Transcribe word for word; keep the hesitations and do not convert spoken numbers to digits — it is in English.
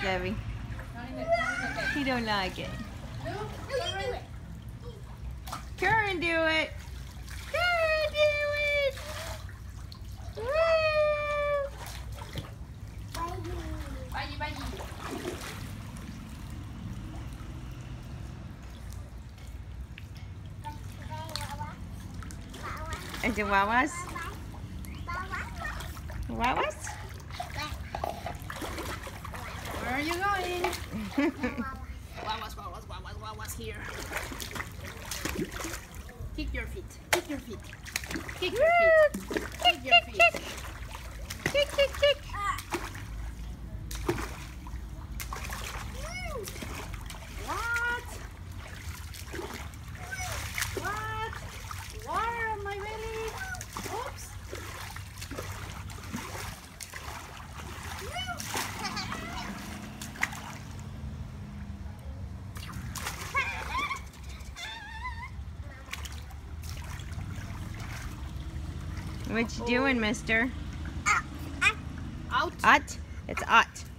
Debbie. He don't like it. Karen, do it. Karen, do it. Woo! Bye, bye. Is it Wawa's? Wawa's? Where are you going? Wawa's, Wawa's, Wawa's, Wawa's here. Kick your feet. Kick your feet. Kick your feet. Kick your feet. Kick, kick, kick. What? What? Water on my belly. Oops. What you doing, mister? Out. Out? It's out.